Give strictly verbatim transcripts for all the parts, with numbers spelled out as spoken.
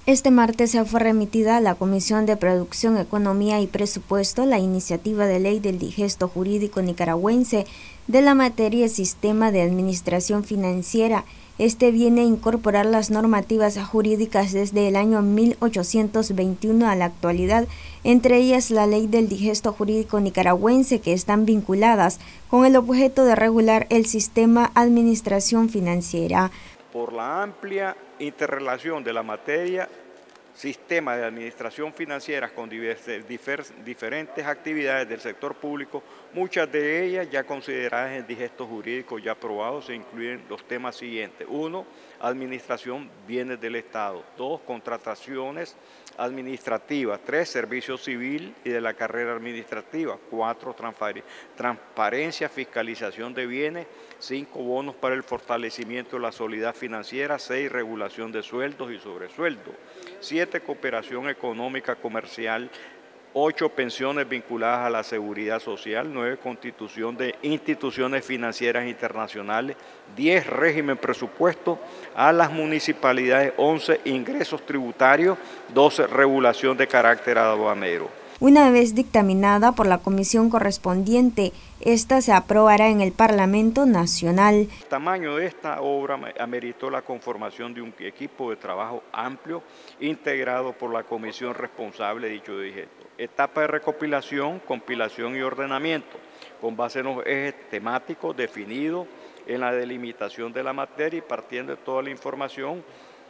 Este martes se fue remitida a la Comisión de Producción, Economía y Presupuesto la iniciativa de ley del digesto jurídico nicaragüense de la materia Sistema de Administración Financiera. Este viene a incorporar las normativas jurídicas desde el año mil ochocientos veintiuno a la actualidad, entre ellas la ley del digesto jurídico nicaragüense, que están vinculadas con el objeto de regular el sistema de administración financiera. Por la amplia interrelación de la materia, sistema de administración financiera con diverses, difer, diferentes actividades del sector público, muchas de ellas ya consideradas en digestos jurídicos ya aprobados, se incluyen los temas siguientes. Uno, administración bienes del Estado. Dos, contrataciones administrativas. Tres, servicio civil y de la carrera administrativa. Cuatro, transparencia, fiscalización de bienes. Cinco, bonos para el fortalecimiento de la solidez financiera. Seis, regulación de sueldos y sobresueldos. Siete, cooperación económica comercial. Ocho, pensiones vinculadas a la seguridad social. Nueve, constitución de instituciones financieras internacionales. Diez, régimen presupuesto a las municipalidades. Once, ingresos tributarios. Doce, regulación de carácter aduanero. Una vez dictaminada por la comisión correspondiente, esta se aprobará en el Parlamento Nacional. El tamaño de esta obra ameritó la conformación de un equipo de trabajo amplio, integrado por la comisión responsable de dicho digesto. Etapa de recopilación, compilación y ordenamiento, con base en los ejes temáticos definidos en la delimitación de la materia y partiendo de toda la información.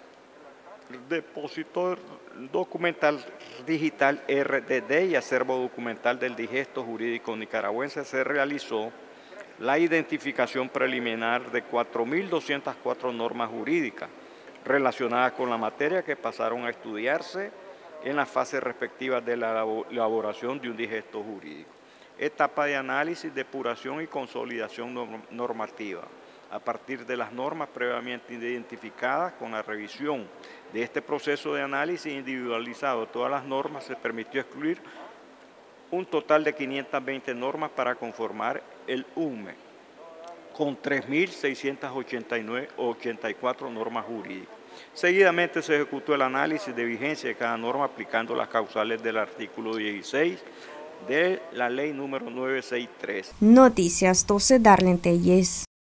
Depósito documental digital R D D y acervo documental del digesto jurídico nicaragüense, se realizó la identificación preliminar de cuatro mil doscientas cuatro normas jurídicas relacionadas con la materia que pasaron a estudiarse en las fases respectivas de la elaboración de un digesto jurídico. Etapa de análisis, depuración y consolidación normativa. A partir de las normas previamente identificadas, con la revisión de este proceso de análisis individualizado de todas las normas, se permitió excluir un total de quinientas veinte normas para conformar el U M E, con tres mil seiscientas ochenta y cuatro normas jurídicas. Seguidamente se ejecutó el análisis de vigencia de cada norma aplicando las causales del artículo dieciséis de la ley número novecientos sesenta y tres. Noticias doce, Darlene Telles.